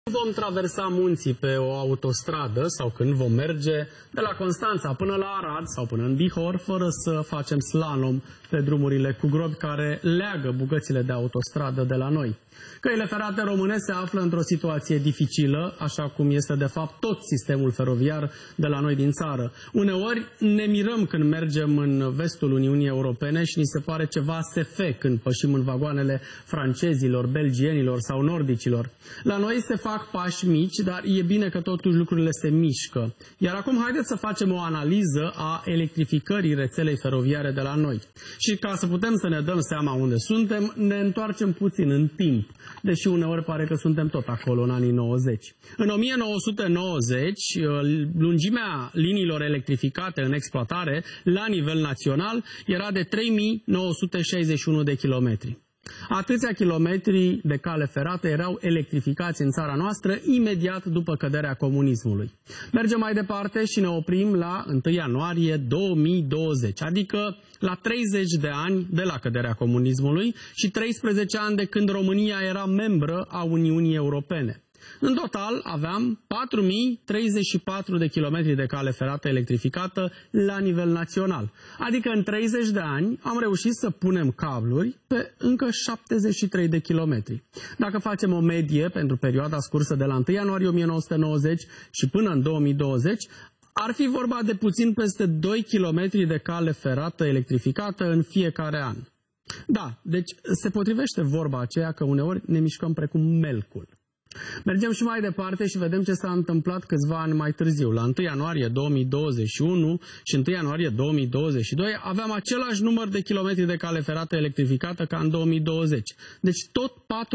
Vom traversa munții pe o autostradă sau când vom merge de la Constanța până la Arad sau până în Bihor, fără să facem slalom pe drumurile cu grobi care leagă bucățile de autostradă de la noi. Căile ferate române se află într-o situație dificilă, așa cum este de fapt tot sistemul feroviar de la noi din țară. Uneori ne mirăm când mergem în vestul Uniunii Europene și ni se pare ceva SF când pășim în vagoanele francezilor, belgienilor sau nordicilor. La noi se fac pași mici, dar e bine că totuși lucrurile se mișcă. Iar acum haideți să facem o analiză a electrificării rețelei feroviare de la noi. Și ca să putem să ne dăm seama unde suntem, ne întoarcem puțin în timp, deși uneori pare că suntem tot acolo în anii 90. În 1990, lungimea liniilor electrificate în exploatare la nivel național era de 3961 de kilometri. Atâția kilometri de cale ferată erau electrificați în țara noastră imediat după căderea comunismului. Mergem mai departe și ne oprim la 1 ianuarie 2020, adică la 30 de ani de la căderea comunismului și 13 ani de când România era membră a Uniunii Europene. În total aveam 4034 de kilometri de cale ferată electrificată la nivel național. Adică în 30 de ani am reușit să punem cabluri pe încă 73 de kilometri. Dacă facem o medie pentru perioada scursă de la 1 ianuarie 1990 și până în 2020, ar fi vorba de puțin peste 2 kilometri de cale ferată electrificată în fiecare an. Da, deci se potrivește vorba aceea că uneori ne mișcăm precum melcul. Mergem și mai departe și vedem ce s-a întâmplat câțiva ani mai târziu. La 1 ianuarie 2021 și 1 ianuarie 2022 aveam același număr de kilometri de cale ferată electrificată ca în 2020. Deci tot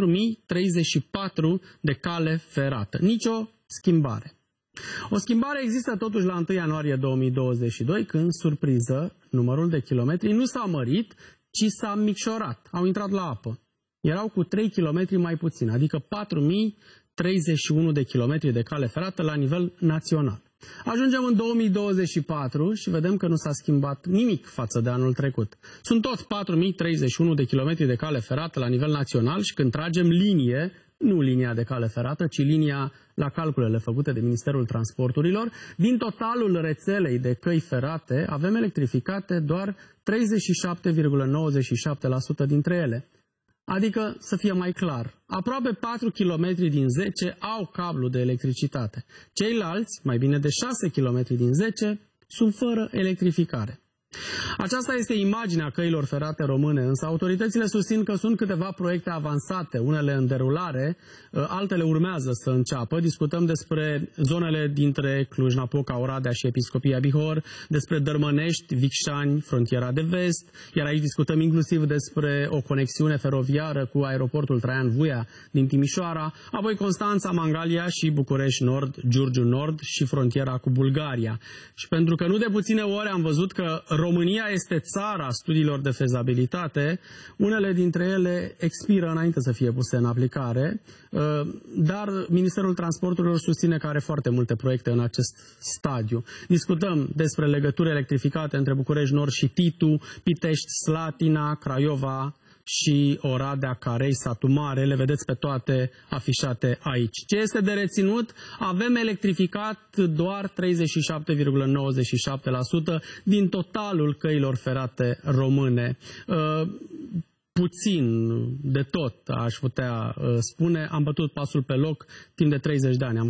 4034 de cale ferată. Nicio schimbare. O schimbare există totuși la 1 ianuarie 2022 când, surpriză, numărul de kilometri nu s-a mărit, ci s-a micșorat. Au intrat la apă. Erau cu 3 km mai puțin, adică 4031 de kilometri de cale ferată la nivel național. Ajungem în 2024 și vedem că nu s-a schimbat nimic față de anul trecut. Sunt tot 4031 de kilometri de cale ferată la nivel național și când tragem linie, nu linia de cale ferată, ci linia la calculele făcute de Ministerul Transporturilor, din totalul rețelei de căi ferate avem electrificate doar 37,97% dintre ele. Adică, să fie mai clar, aproape 4 km din 10 au cablu de electricitate. Ceilalți, mai bine de 6 km din 10, sunt fără electrificare. Aceasta este imaginea căilor ferate române, însă autoritățile susțin că sunt câteva proiecte avansate, unele în derulare, altele urmează să înceapă. Discutăm despre zonele dintre Cluj-Napoca, Oradea și Episcopia Bihor, despre Dărmănești, Vicșani, frontiera de vest, iar aici discutăm inclusiv despre o conexiune feroviară cu aeroportul Traian Vuia din Timișoara, apoi Constanța, Mangalia și București Nord, Giurgiu Nord și frontiera cu Bulgaria. Și pentru că nu de puține ori am văzut că România este țara studiilor de fezabilitate, unele dintre ele expiră înainte să fie puse în aplicare, dar Ministerul Transporturilor susține că are foarte multe proiecte în acest stadiu. Discutăm despre legături electrificate între București Nord și Titu, Pitești, Slatina, Craiova și Oradea, Carei, Satu Mare, le vedeți pe toate afișate aici. Ce este de reținut? Avem electrificat doar 37,97% din totalul căilor ferate române. Puțin de tot, aș putea spune, am bătut pasul pe loc timp de 30 de ani.